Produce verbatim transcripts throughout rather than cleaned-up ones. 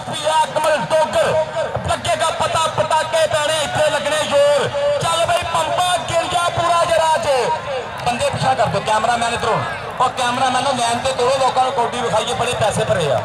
जाफिया अकमल डोगर लगेगा पता पटाके पैने इतने लगने जोर। चल भाई पंपा गिर गया पूरा जरा च बंदे पिछा कर दो कैमरा मैन इधरों और कैमरा मैन लैन से तोड़ो लोगों को कौडी विखाइए बड़े पैसे भरे आ।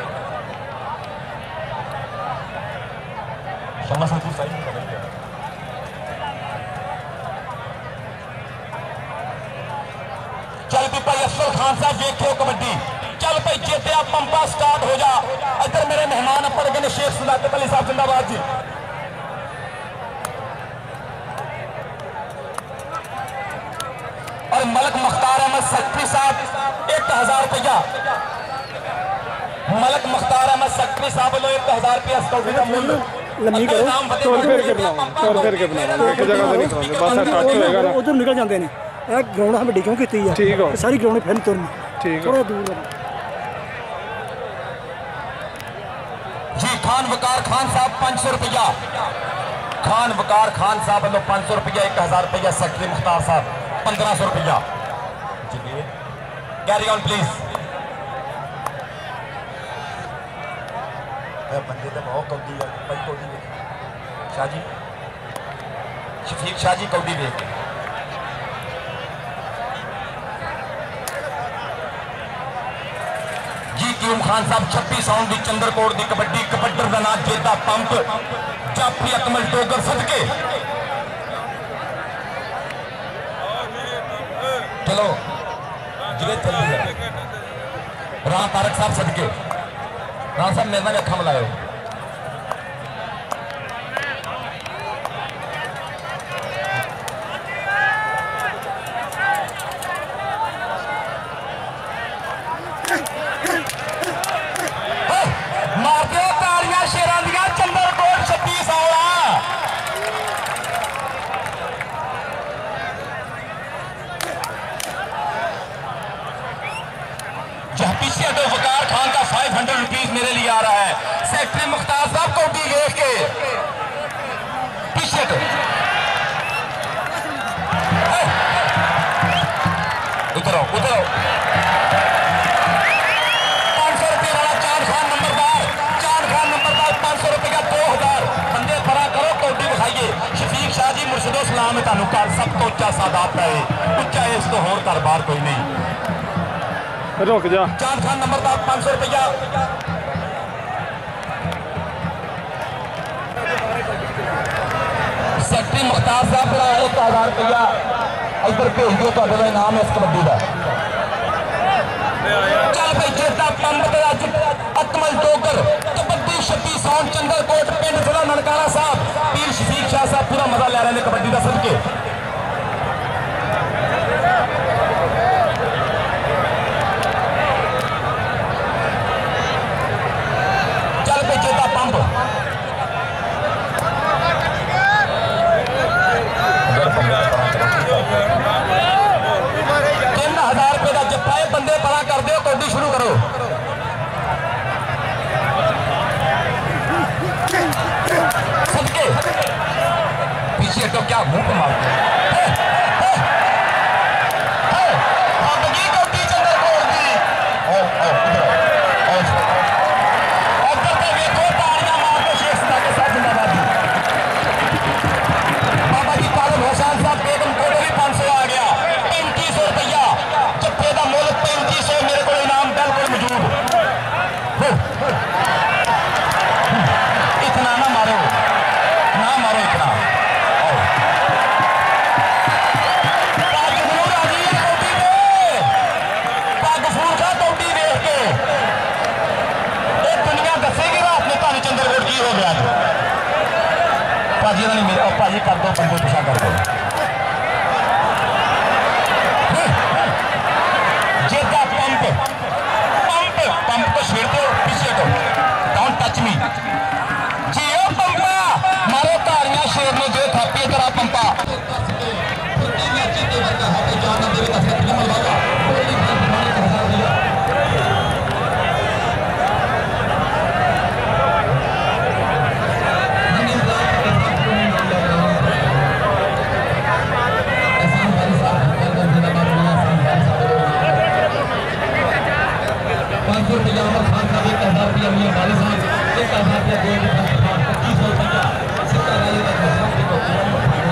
चल भी भाई अफजल खान साहब देखो कबड्डी। चल भाई चेतिया पंपा स्टार्ट हो जा। इधर मेरे मेहमान पड़ गए शेख सदाकत अली साहब जिंदाबाद जी। और मलक मुख्तार अहमद सेक्रेटरी साहब एक हजार रुपया मलक मुख्तार अहमद सेक्रेटरी साहब लो एक हजार रुपया स्टोरी का मूल्य लम्मी करो तोड़ फेर के बनाओ तोड़ फेर के बनाओ एक जगह से निकलते बस टच होएगा ना उधर निकल जाते हैं। यह ग्राउंड हम क्यों की है ठीक है सारी ग्राउंड फिर तुरनी ठीक है थोड़ा दूर जी। खान वकार खान साहब पाँच सौ रुपया खान वकार खान साहब वालों पाँच सौ रुपया एक हजार रुपया सेक्रेटरी मुख्तार साहब पंद्रह सौ रुपया। Carry on please. बंदे तो बहुत कौडी है भाई कौडी देख शाह जी शफीक शाह जी कौडी देख जी। क्यूम खान साहब छब्बीस साउंड की चंद्रकोट की कबड्डी कबड्डर का नाम जेता पंप जाफी अकमल डोगर सदके। चलो जिले राम तारक साहब सदके राम साहब मेरे नाम अखा मिलायो। मार दो तालियां शेरां दियां चंद्रकोट छब्बीस आला। जहाँ पीछे तो वकार खान का फाइव हंड्रेड रुपीज मेरे लिए आ रहा है। सेक्रेटरी मुख्तार साहब कौडी देख के पीछे तो उतरो उतरो पाँच सौ रुपये वाला चांद खान नंबरदार चांद खान नंबरदार पाँच सौ रुपये का दो हजार बंदे भरा करो कौडी दिखाइए। शफीक शाह जी मुर्शिदो सलाम है तुहानू घर सब तो उच्चा सादात है उच्चा इस तो होर घर बार कोई नहीं। रुक जा चांद खान नंबरदार पाँच सौ रुपया। सेक्रेटरी मुख्तार साहब का एक हजार रुपया इधर भेज दो तो इनाम इस कबड्डी का। चल भाई जेता पंप अकमल डोगर कबड्डी छब्बीस साउंड चंद्रकोट पिंड जिला ननकाना साहब पीर शफीक शाह साहब पूरा मजा ले रहे हैं कबड्डी का सदके। तीन हजार रुपए का जत्था है बंदे बड़ा कर दो कौडी शुरू करो। सबके पीछे तो क्या मुंह को मारते भाजी कर दो बंदे पिछा कर दो। जेता पंप पंप पंप को छेड़ दो पीछे को डोंट टच मी जी। ओ पंपा मारो तारियां शेर ने जो थापी तरह पंपा खान साहब एक हजार रुपया मियां वाले साहब एक हजार रुपया दो पच्चीस सौ सिक्का